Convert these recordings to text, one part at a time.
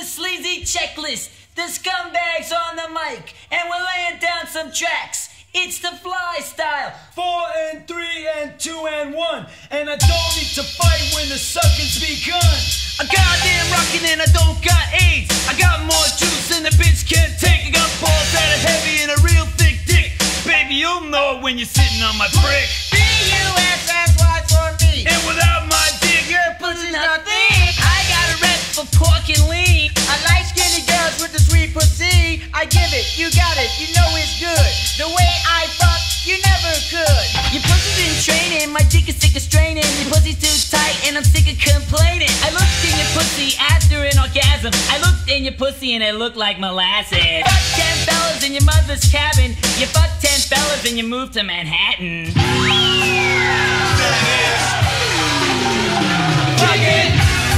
sleazy checklist. The scumbags on the mic, and we're laying down some tracks. It's the fly style. 4 and 3 and 2 and 1. And I don't need to fight when the sucking's begun. I goddamn rockin' and I don't got AIDS. I got more juice than the bitch can take. I got balls that are heavy and a real thick dick. Baby, you'll know it when you're sitting on my brick. B-U-S-S-Y for me. And without my dick, your pussy's nothing. I got a rep for pork and lean. I like skinny girls with the sweet pussy. I give it, you got it, you know it's good. The way I fuck, you never could. Your pussy's in training, my dick is sick of straining. Your pussy's too tight and I'm sick of complaining. I looked in your pussy after an orgasm. I looked in your pussy and it looked like molasses. Fuck 10 fellas in your mother's cabin. You fuck 10 fellas and you moved to Manhattan. Fuck it!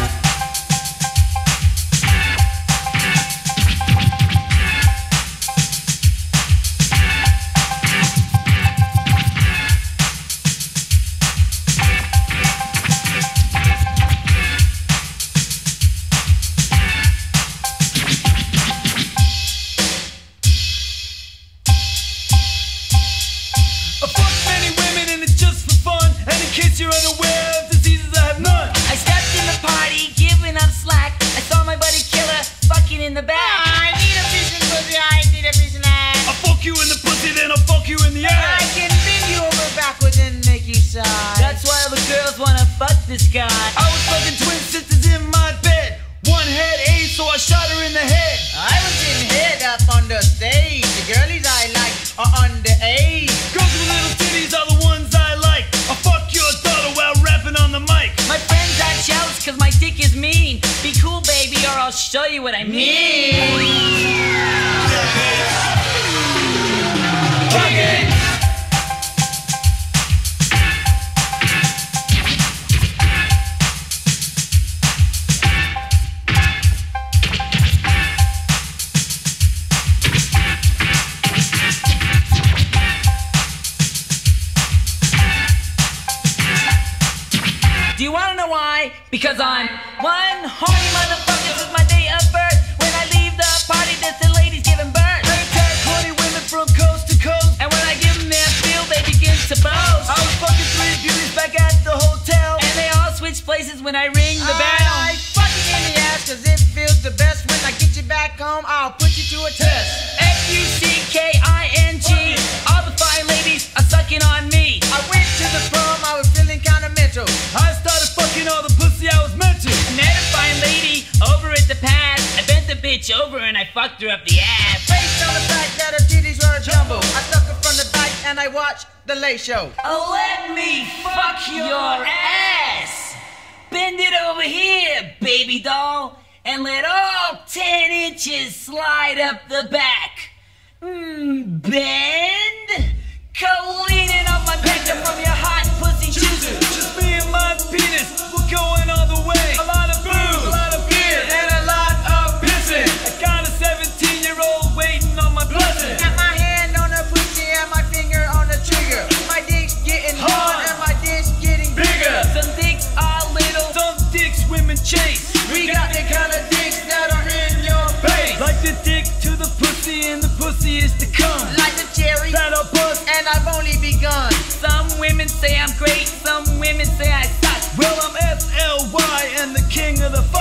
You're unaware of diseases I have none. I stepped in the party, giving up slack. I saw my buddy Killer fucking in the back. I need a piece of pussy, I need a piece of ass. I'll fuck you in the pussy, then I'll fuck you in the ass. I can bend you over backwards and make you sigh. That's why all the girls wanna fuck this guy. I was fucking twin sisters in my bed. One had AIDS, so I shot her in the head. I was in head up on the stage. The girlies I like are underage. Girls with little titties are the ones I like. I'll fuck your daughter while rapping on the mic. My friends are jealous cause my dick is mean. Be cool, baby, or I'll show you what I mean. Fuck it! Do you wanna know why? Because I'm one horny motherfucker. This is my day of birth. When I leave the party, there's the ladies giving birth. I attack 20 women from coast to coast. And when I give them their feel, they begin to boast. I was fucking 3 beauties back at the hotel. And they all switch places when I ring the bell. I fuck you in the ass cause it feels the best. When I get you back home, I'll put you to a test. F-U-C-K-I-N-G. All the fine ladies are sucking on me. I went to the prom, I was feeling kinda mental. I started fucking all the pussy I was meant to. I met a fine lady over at the pad. I bent the bitch over and I fucked her up the ass. Based on the fact that her titties were a jumble, I stuck her from the back and I watched the Late Show. Oh, let me fuck your ass. Bend it over here, baby doll, and let all 10 inches slide up the back. Bend. Go leaning on my dick from your hot pussy juices. Just me and my penis, we're going all the way. A lot of booze, a lot of beer, and a lot of pissing. I got a 17-year-old waiting on my blessing. Got my hand on her pussy and my finger on the trigger. My dick's getting hard and my dick's getting bigger. Some dicks are little, Some dicks women chase. We got the kind of dicks that are in your face. Like the dick to the pussy and the pussy is to come. Like the cherry, That I'll bust. and I've only begun. Some women say I'm great, some women say I suck. Well, I'm FLY and the king of the